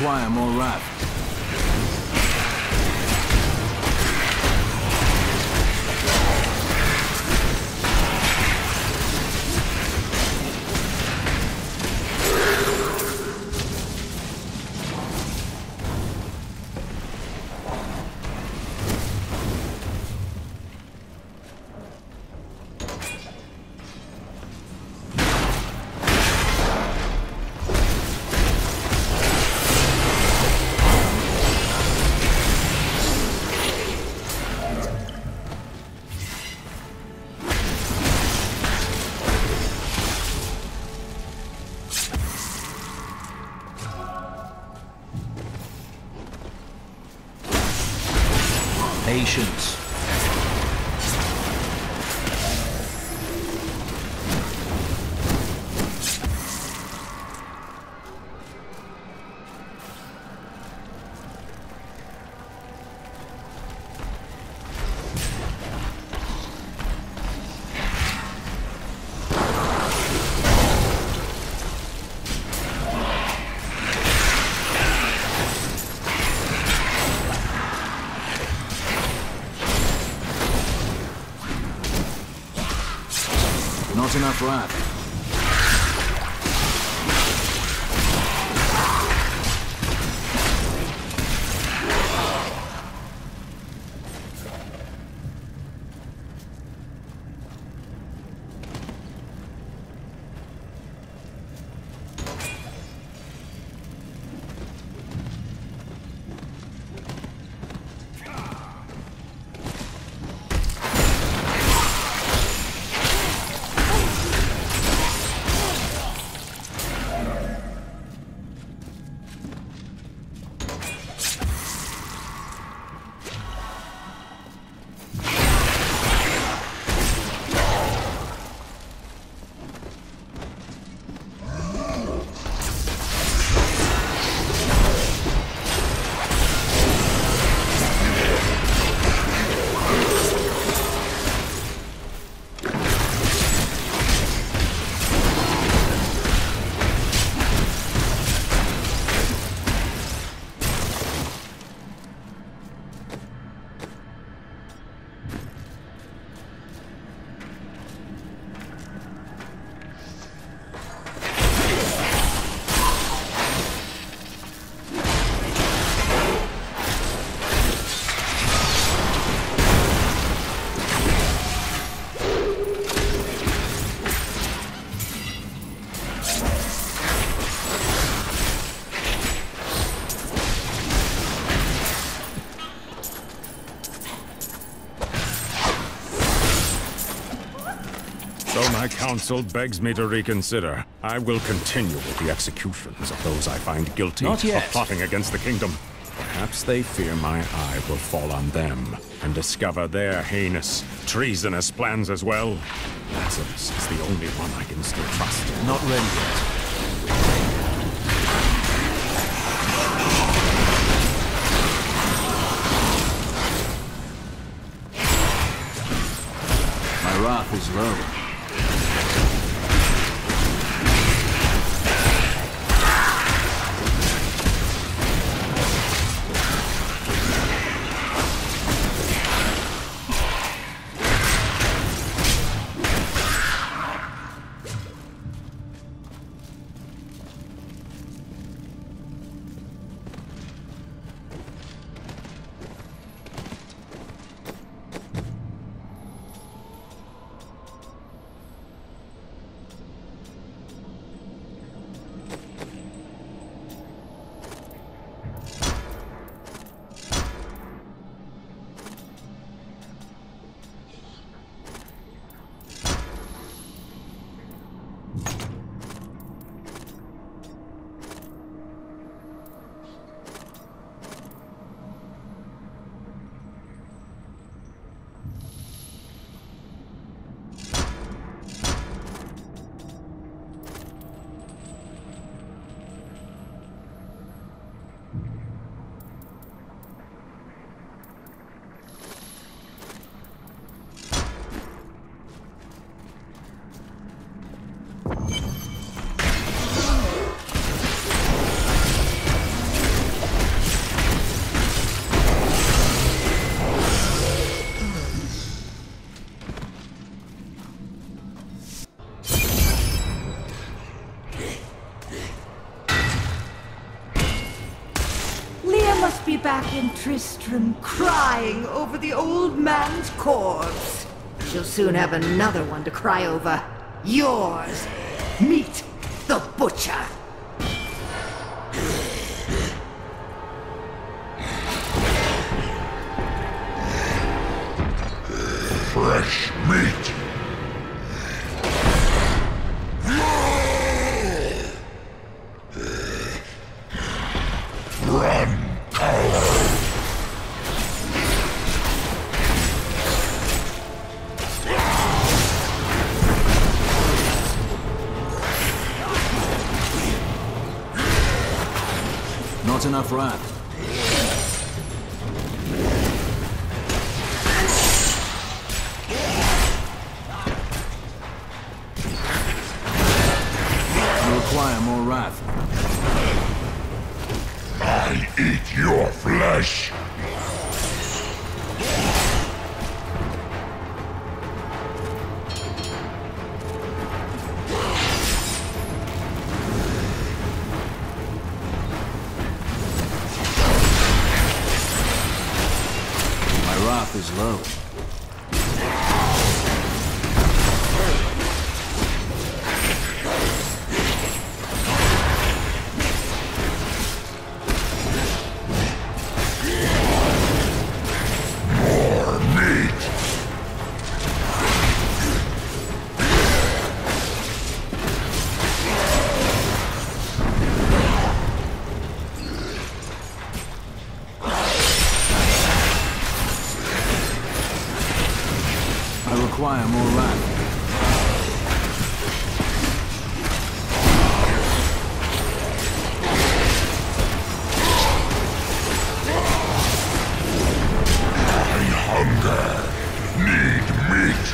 require more wrath. Patience. Not enough wrath. Though my counsel begs me to reconsider, I will continue with the executions of those I find guilty Not yet. of plotting against the kingdom. Perhaps they fear my eye will fall on them and discover their heinous, treasonous plans as well. Lazarus is the only one I can still trust. Not ready yet. My wrath is low. and Tristram crying over the old man's corpse. She'll soon have another one to cry over. Yours. Meet the butcher. Fresh meat. Run, coward. Not enough wrath. I require more wrath. I eat your flesh. My wrath is low. More meat. I require more wrath. I hunger. Need meat.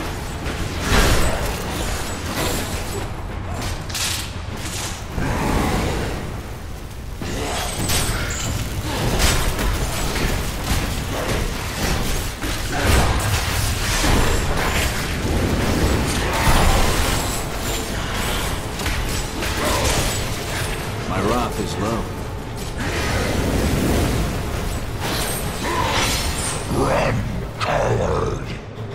My wrath is low. Run, coward.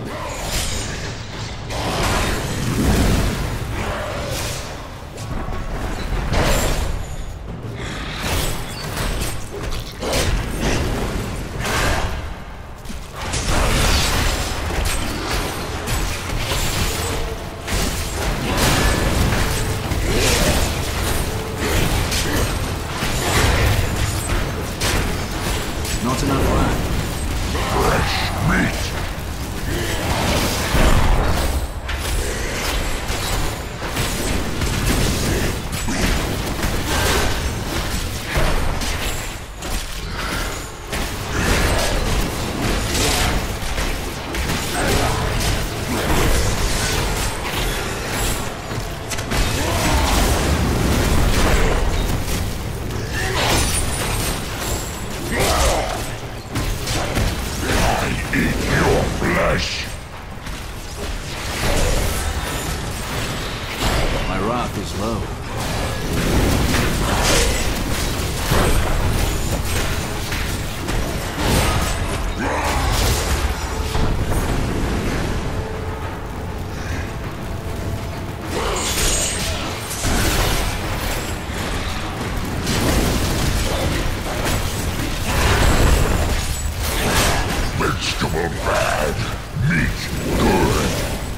Not enough wrath. Fresh meat. Eat your flesh. My wrath is low. Vegetable bad. Meat good.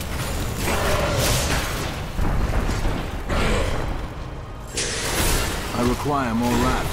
I require more wrath.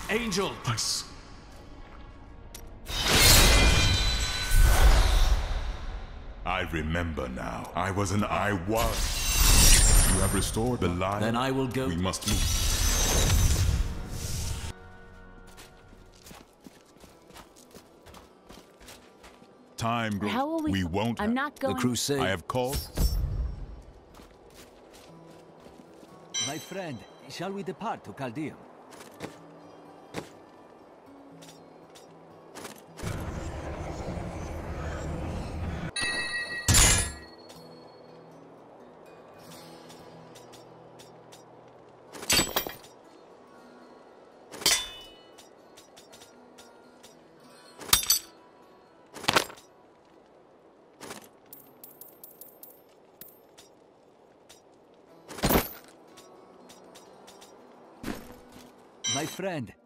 Angel! I remember now. I was. You have restored the line. Then I will go. We must move. Time goes. How will we? We won't. I'm not going. The crusade. I have called. My friend, shall we depart to Chaldea? My friend,